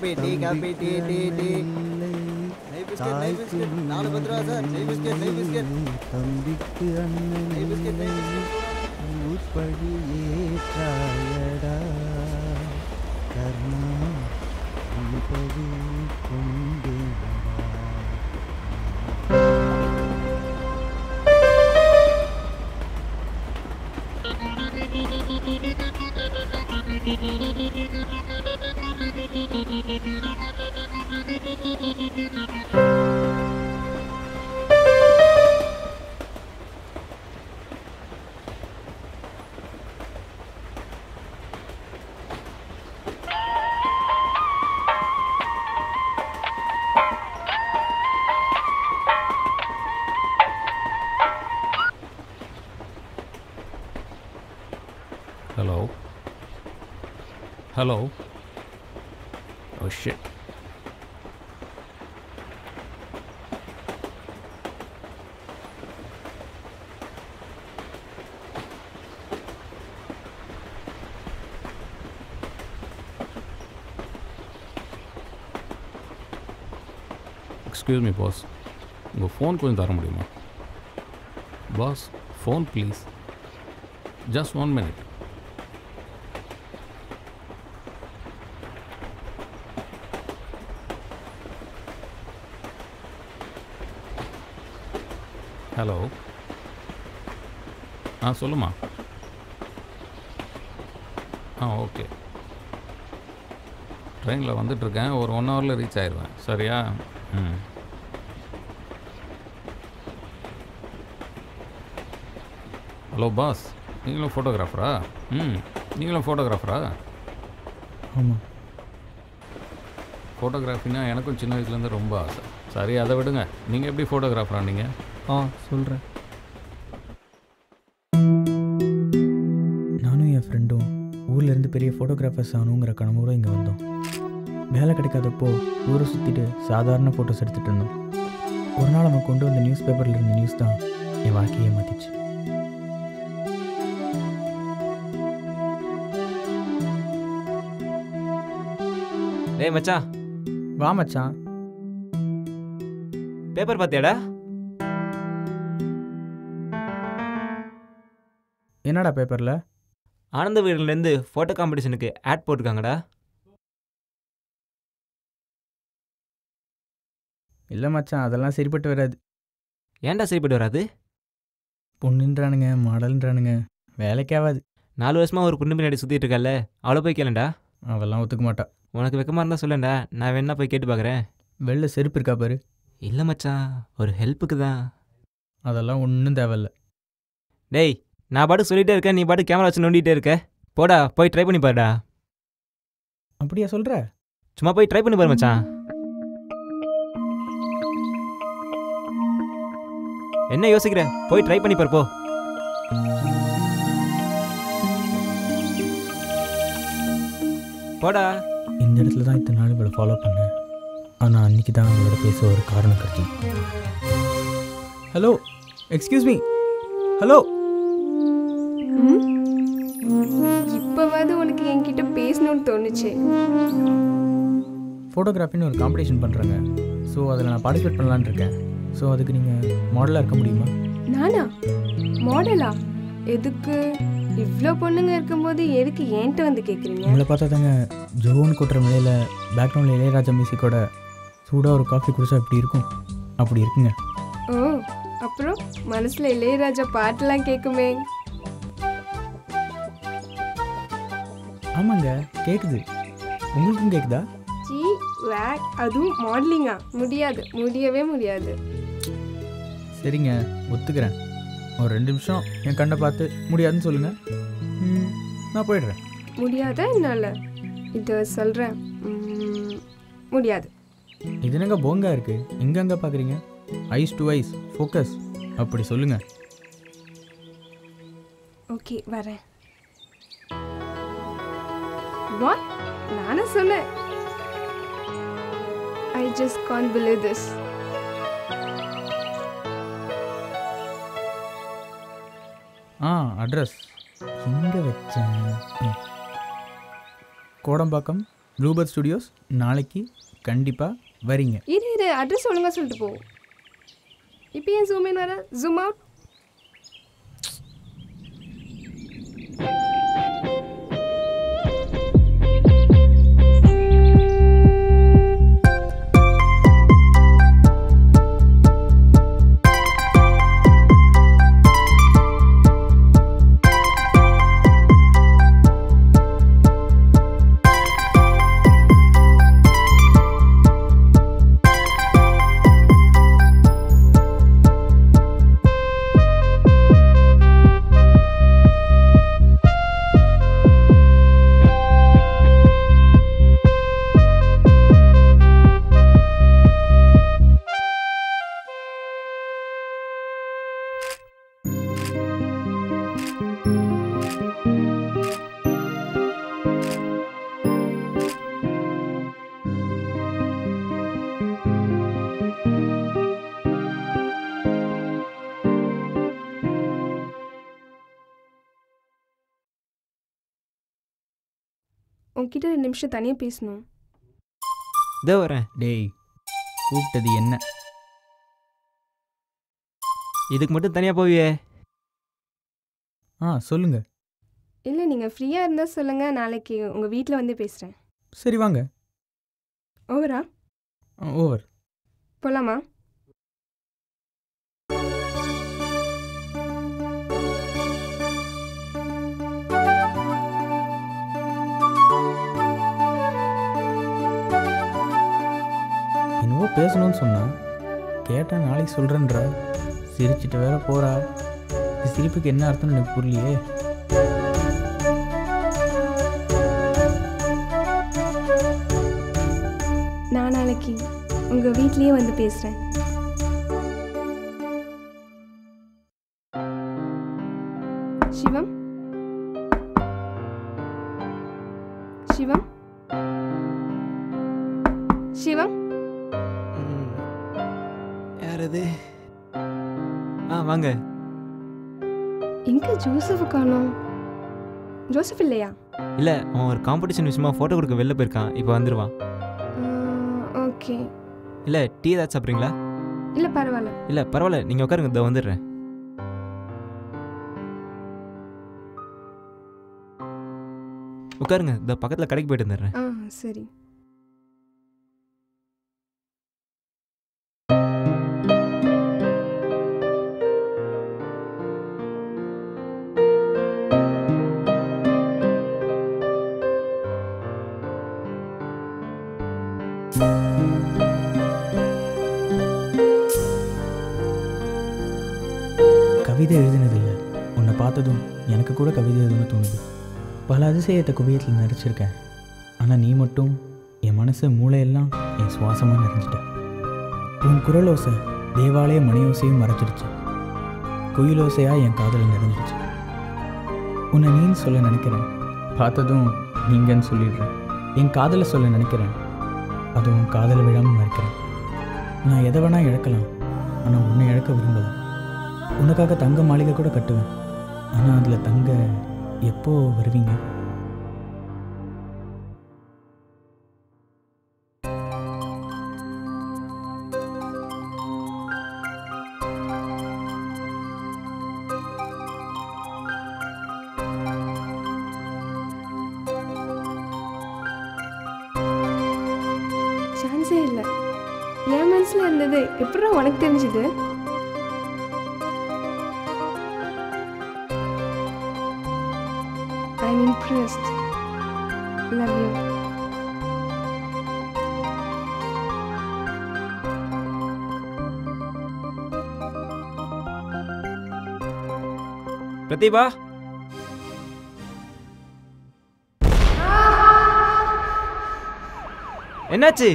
Copy tea காப்பி tea tea tea நெய் biscuit 4 10 ரூபா சார் நெய் பிஸ்கட் தம்பிக்கு அண்ணன் நெய் பிஸ்கட் ஊர்படி ஏற்றாயடா கர்ணா ஊர்படி கொண்டே Hello. Oh shit. Excuse me, boss. உங்கள் ஃபோன் கொஞ்சம் தர முடியுமா? Boss, phone please. Just 1 minute. Hello. சொல்லுமா. ஓகே. ட்ரெயினில் வந்துட்டுருக்கேன். ஒரு 1 ஹவரில் ரீச் ஆயிடுவேன். சரியா? ஹலோ பாஸ், நீங்களும் ஃபோட்டோகிராஃபரா? நீங்களும் ஃபோட்டோகிராஃபரா? ஆமாம். ஃபோட்டோகிராஃபினா எனக்கும் சின்ன வயசுலேருந்து ரொம்ப ஆசை. சரி, அதை விடுங்க. நீங்கள் எப்படி ஃபோட்டோகிராஃபரா நீங்கள்? சொல்கிறேன். நானும் என் ஃப்ரெண்டும் ஊர்லேருந்து பெரிய ஃபோட்டோகிராஃபர்ஸ் ஆகணுங்கிற கனவோடு இங்கே வந்தோம். வேலை கிடைக்காதப்போ ஊரை சுற்றிட்டு சாதாரண ஃபோட்டோஸ் எடுத்துகிட்டு இருந்தோம். ஒரு நாள் அவன் கொண்டு வந்த நியூஸ் பேப்பரில் இருந்த நியூஸ் தான் என் வாழ்க்கையை மாற்றிச்சு. டேய் மச்சான். வா மச்சான். பேப்பர் பார்த்தியாடா? என்னடா பேப்பரில்? ஆனந்த வீடுலேருந்து ஃபோட்டோ காம்படிஷனுக்கு ஆட் போட்டிருக்காங்கடா. இல்லை மச்சான், அதெல்லாம் சரிப்பட்டு வராது. ஏன்டா சரிப்பட்டு வராது? பொண்ணுன்றானுங்க, மாடல்ன்றானுங்க, வேலைக்காகாது. 4 வருஷமாக ஒரு பொண்ணு பின்னாடி சுற்றிட்டு இருக்கல, அவ்வளோ போய் கேளண்டா. அவெல்லாம் ஒத்துக்க மாட்டா. உனக்கு வெக்கமாக இருந்தால் சொல்லண்டா, நான் வேணா போய் கேட்டு பார்க்குறேன். வெளில செருப்பு இருக்கா பாரு. இல்லை மச்சான், ஒரு ஹெல்ப்புக்கு தான். அதெல்லாம் ஒன்றும் தேவையில்ல. டேய், நான் பாட்டு சொல்லிகிட்டே இருக்கேன், நீ பாட்டு கேமரா வச்சு நோண்டிகிட்டே இருக்க. போடா, போய் ட்ரை பண்ணி பாருடா. அப்படியா சொல்கிற? சும்மா போய் ட்ரை பண்ணி பாரு மச்சான். என்ன யோசிக்கிற? போய் ட்ரை பண்ணி பாரு போ. போடா. இந்த இடத்துல தான் இத்தனை நாள் இவளை ஃபாலோ பண்ணேன். ஆனால் அன்றைக்கி தான் அவளோட பேச ஒரு காரணம் கட்டி. Hello, excuse me. ஹலோ. இப்போவாது உனக்கு என்கிட்ட பேசணும்னு தோணுச்சு. ஃபோட்டோகிராஃபின்னு ஒரு காம்படிஷன் பண்ணுறாங்க. ஸோ அதில் நான் பார்ட்டிசிபேட் பண்ணலான்னு இருக்கேன். ஸோ அதுக்கு நீங்கள் மாடலாக இருக்க முடியுமா? நானா மாடலா? எதுக்கு? இவ்வளோ பொண்ணுங்க இருக்கும்போது எதுக்கு என்கிட்ட வந்து கேட்குறீங்க? உங்களை பார்த்தா தாங்க ஜோன்னு கொட்டுற மலையில் பேக்ரவுண்டில் இளையராஜா மியூசிக்கோட சூடாக ஒரு காஃபி குடிச்சா எப்படி இருக்கும் அப்படி இருக்குங்க. ஓ, அப்புறம் மனசில் இளையராஜா பாட்டெல்லாம் கேட்குமே. ஆமாங்க, கேட்குது. உங்களுக்கும் கேட்குதா? ஜி வேக், அதுவும் மாடலிங்கா? முடியாது, முடியவே முடியாது. சரிங்க, ஒத்துக்கிறேன். ஒரு 2 நிமிஷம் என் கண்ணை பார்த்து முடியாதுன்னு சொல்லுங்கள், நான் போயிடுறேன். முடியாதா என்னால்? இது சொல்கிறேன், முடியாது. இது என்னங்க போங்கா இருக்குது? எங்கெங்கே பார்க்குறீங்க? ஐஸ் டு ஐஸ், ஃபோக்கஸ், அப்படி சொல்லுங்கள். ஓகே, வரேன். வாட்? நானே சொன்னேன். I just can't believe this. Address எங்கே வச்சேன்? கோடம்பாக்கம் ப்ளூபர்ட் ஸ்டுடியோஸ் நாளைக்கு கண்டிப்பாக வரீங்க. இரு அட்ரஸ் ஒழுங்காக சொல்லிட்டு போ. இப்போ ஏன் ஜூம் இன் வர, ஜூம் அவுட்? உன்கிட்ட 2 நிமிஷம் தனியாக பேசணும். இதோ வரேன். டேய் கூப்பிட்டது என்ன? இதுக்கு மட்டும் தனியாக போவியே? சொல்லுங்கள். இல்லை, நீங்கள் ஃப்ரீயாக இருந்தால் சொல்லுங்கள், நாளைக்கு உங்கள் வீட்டில் வந்து பேசுகிறேன். சரி வாங்க. ஓவரா? ஓவர். போகலாமா? என்னவோ பேசணும்னு சொன்னா கேட்டால் நாளைக்கு சொல்கிறேன்றா. சிரிச்சிட்டு வேற போகிறா. இந்த சிரிப்புக்கு என்ன அர்த்தம்னு எனக்கு புரியலையே. நான் நாளைக்கு உங்கள் வீட்லேயே வந்து பேசுகிறேன். சிவம், சிவம், சிவம். யார் அது? வாங்க. எங்கே ஜோசஃப் காணோம்? ஜோசப் இல்லையா? இல்லை, அவன் ஒரு காம்படிஷன் விஷயமா ஃபோட்டோ கொடுக்க வெளில போயிருக்கான். இப்போ வந்துடுவான். ஓகே. இல்லை, டீ ஏதாச்சும் சாப்பிட்றீங்களா? இல்லை பரவாயில்ல. இல்லை பரவாயில்ல, நீங்கள் உட்காருங்க, இதோ வந்துடுறேன். உட்காருங்க, இந்த பக்கத்தில் கடைக்கு போயிட்டு வந்துடுறேன். சரி. கவிதை எழுதினதில்லை. உன்னை பார்த்ததும் எனக்கு கூட கவிதை எழுதுன்னு தோணுது. பல அதிசயத்தை குவியத்தில் நடிச்சிருக்கேன். ஆனால் நீ மட்டும் என் மனசு மூளையெல்லாம் என் சுவாசமாக நிறைஞ்சிட்ட. உன் குரலோசை தேவாலய மணியோசையும் மறைச்சிருச்சு. குயிலோசையாக என் காதல் நிறைஞ்சிருச்சு. உன்னை நீன்னு சொல்ல நினைக்கிறேன், பார்த்ததும் நீங்கன்னு சொல்லிடுறேன். என் காதலை சொல்ல நினைக்கிறேன், அதுவும் காதலை விழாமல் மறைக்கிறேன். நான் எதை வேணால் இழக்கலாம், ஆனால் உன்னை இழக்க விரும்பலை. உனக்காக தங்க மாளிகை கூட கட்டுவேன், ஆனால் அதில் தங்க எப்போ வருவீங்க? சான்ஸே இல்லை. என் மனசில் இருந்தது எப்படா உனக்கு தெரிஞ்சுது? I'm impressed. Love you. Pratibha, என்னாச்சு?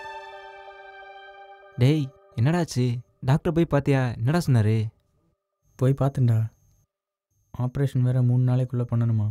டேய், என்னடாச்சு? டாக்டர் போய் பார்த்தியா? என்னடா சொன்னாரு? போய் பார்த்துண்டா. ஆப்ரேஷன் வேறு 3 நாளைக்குள்ளே பண்ணணுமா?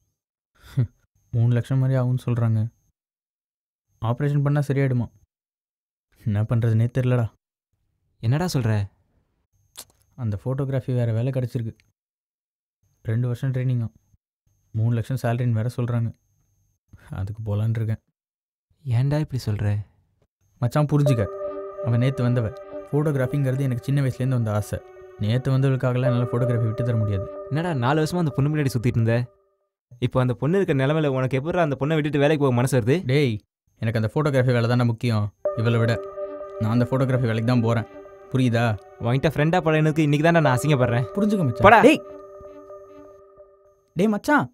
3 லட்சம் மாதிரி ஆகும்னு சொல்கிறாங்க. ஆப்ரேஷன் பண்ணால் சரியாயிடுமா? என்ன பண்ணுறதுனே தெரிலடா. என்னடா சொல்கிற? அந்த ஃபோட்டோகிராஃபி வேறு வேலை கிடச்சிருக்கு. 2 வருஷம் ட்ரைனிங்கா, 3 லட்சம் சேலரின்னு வேறு சொல்கிறாங்க. அதுக்கு போகலான் இருக்கேன். ஏன்டா இப்படி சொல்கிற? மச்சான் புரிஞ்சுக்க, அவன் நேற்று வந்தவன். ஃபோட்டோகிராஃபிங்கிறது எனக்கு சின்ன வயசுலேருந்து வந்த ஆசை. நேற்று வந்தவளுக்காகலாம் என்னால் ஃபோட்டோகிராஃபி விட்டு தர முடியாது. என்னடா 4 வருஷமாக அந்த பொண்ணு முன்னாடி சுற்றிட்டு இருந்த? இப்போ அந்த பொண்ணு இருக்க நிலமையில உனக்கு எப்படி அந்த பொண்ணை விட்டுட்டு வேலைக்கு போக மனசு வருது? டேய், எனக்கு அந்த ஃபோட்டோகிராஃபி வேலை தானே முக்கியம். இவளை விட நான் அந்த ஃபோட்டோகிராஃபி வேலைக்கு தான் போகிறேன். புரியுதா? உன்கிட்ட ஃப்ரெண்டாக பழகினதுக்கு இன்றைக்கி தான் நான் அசிங்கப்படுறேன். புரிஞ்சுக்க மச்சான். போடா. டேய் டேய் மச்சான்.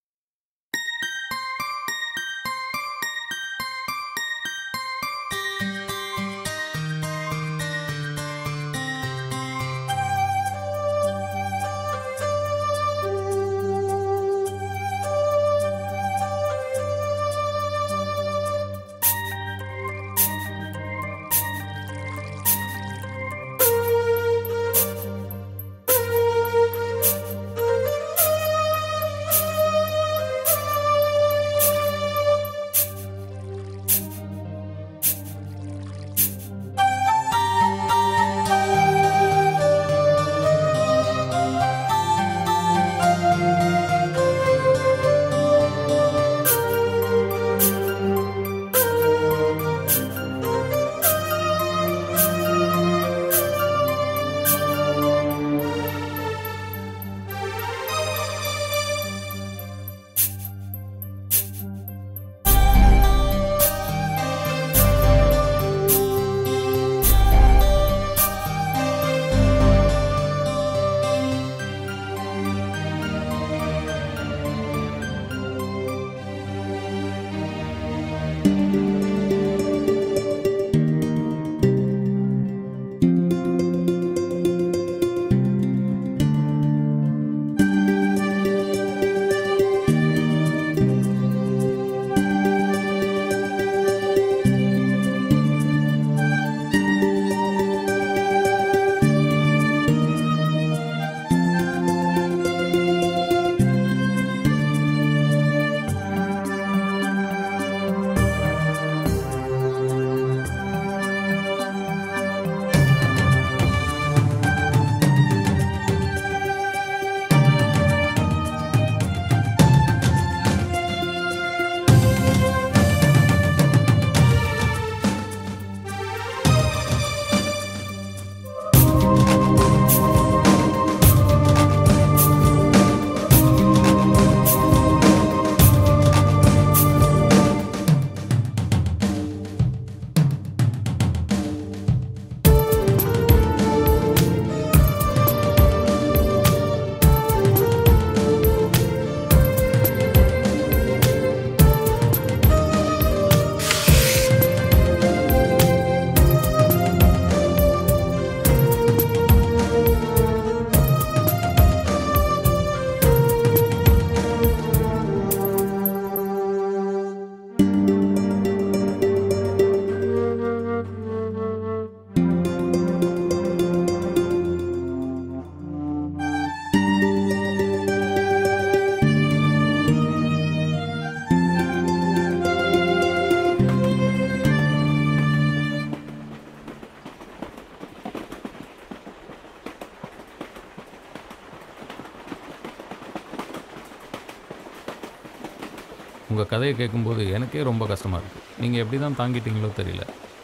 உங்கள் கதையை கேட்கும்போது எனக்கே ரொம்ப கஷ்டமாக இருக்குது. நீங்கள் எப்படி தான் தாங்கிட்டீங்களோ தெரியல.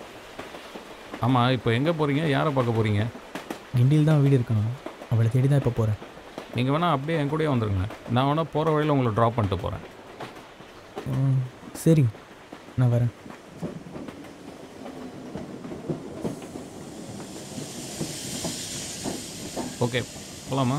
ஆமாம், இப்போ எங்கே போகிறீங்க? யாரை பார்க்க போகிறீங்க? கிண்டியில் தான் வீடு இருக்கணும். அவளை தேடி தான் இப்போ போகிறேன். நீங்கள் வேணால் அப்படியே என் கூடயே வந்துடுங்க. நான் வேணால் போகிற வழியில் உங்களை ட்ராப் பண்ணிட்டு போகிறேன். சரி, நான் வரேன். ஓகே, போகலாமா?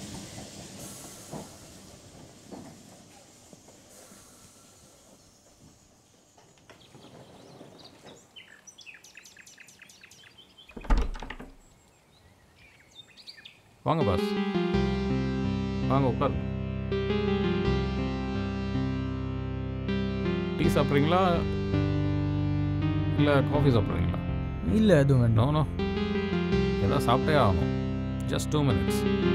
வாங்க பாஸ், வாங்க உட்காரு. டீ சாப்பிட்றீங்களா இல்லை காஃபி சாப்பிட்றீங்களா? இல்லை, அதுவும் வேண்டாம். நோ, ஏதாவது சாப்பிட்டே ஆகணும். Just 2 minutes.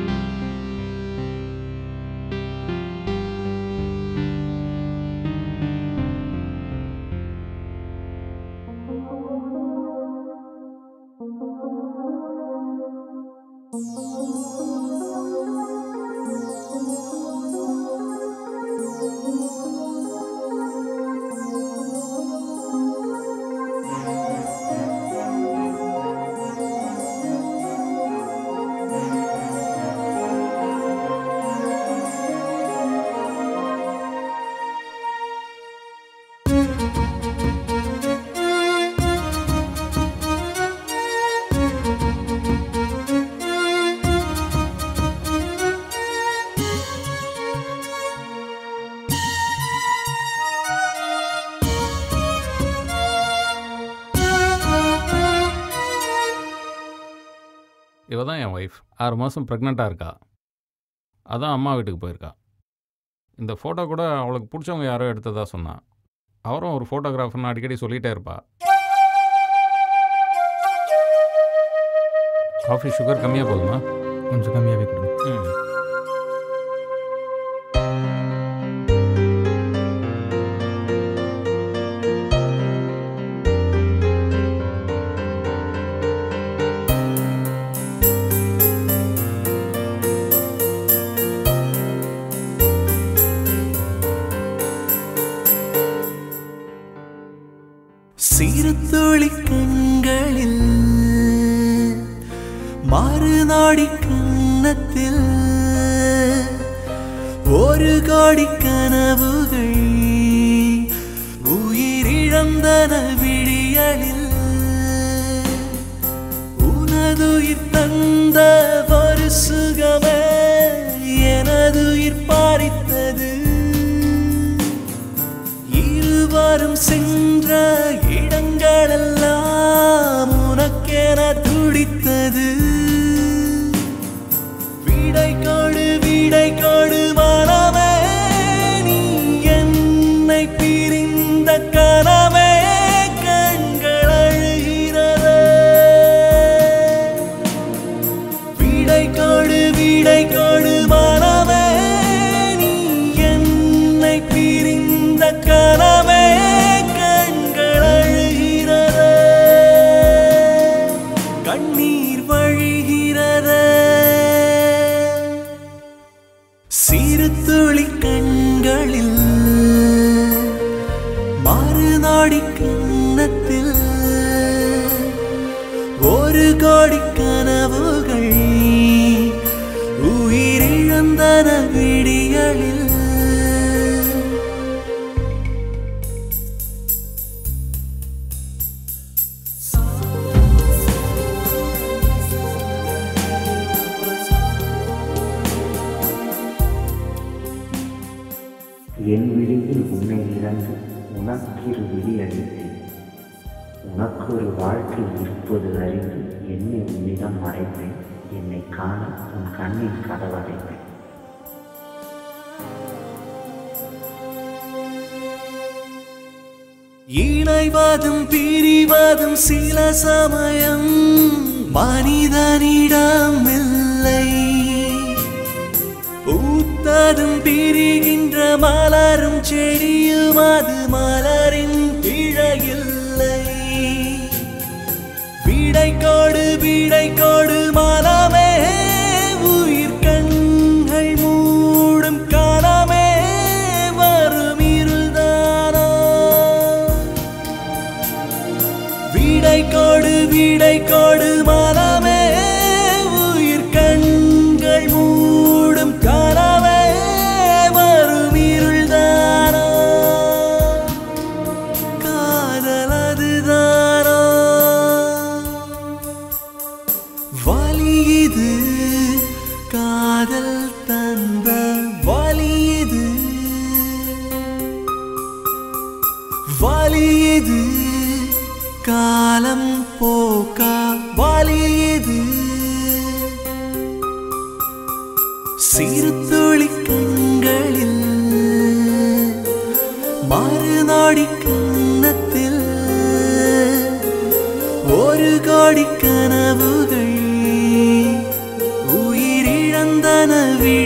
இவ தான் என் ஒய்ஃப். 6 மாதம் ப்ரெக்னெண்ட்டாக இருக்கா. அதான் அம்மா வீட்டுக்கு போயிருக்கா. இந்த ஃபோட்டோ கூட அவளுக்கு பிடிச்சவங்க யாரோ எடுத்ததா சொன்னான். அவரும் ஒரு ஃபோட்டோகிராஃபர்னு அடிக்கடி சொல்லிகிட்டே இருப்பா. காஃபி சுகர் கம்மியாக போதுமா? கொஞ்சம் கம்மியாகவே கொடுங்க. சிறுதுளி கண்களில் மாறுநாடி கன்னத்தில் ஒரு கோடி கனவுகள் உயிரிழந்தன விழியலில் உனதுயிர் தந்த ஒரு சுகமே எனதுயிர் பாரித்தது இருவரும் சென்ற இடங்களெல்லாம் உனக்கென துடித்தது விடை கொடு மனமே நீ என்னை பிரிந்த கனமே கண்கள் அழுகிறதே விடை கொடு மனமே நீ என்னை பிரிந்த கனமே சிறுதுளி கண்களில் மாறுநாடி கன்னத்தில் ஒரு கோடி கனவுகள் உயிரிழந்தன விடியலில் என் விழியில் உன்னை இழந்து உனக்கிரு விழி அளித்தேன். உனக்கொரு வாழ்க்கை இருப்பது அறிந்து என்னை உன்னிடம் மறைத்தேன். என்னை காண உன் கண்ணில் கதவடைத்தேன். இணைவதும் பிரிவதும் சில சமயம் மனிதனிடம் இல்லை. பூத்ததும் பிரிகின்ற மலரும் செடியும் அது மலரின் பிழையில்லை. விடை கொடு மனமே உயிர் கண்கள் மூடும் கனமே வரும் இருள்தானோ. விடை கொடு மனமே உயிர் கண்கள் மூடும் கனவே வரும் இருள்தானோ. காதல் அதுதானோ வலி இது காதல் தந்த வலி இது காலம் போக்கா வலி இது. சிறுதுளி கண்களில் மாறுநாடி கன்னத்தில் ஒரு கோடி கனவுகள் என விழி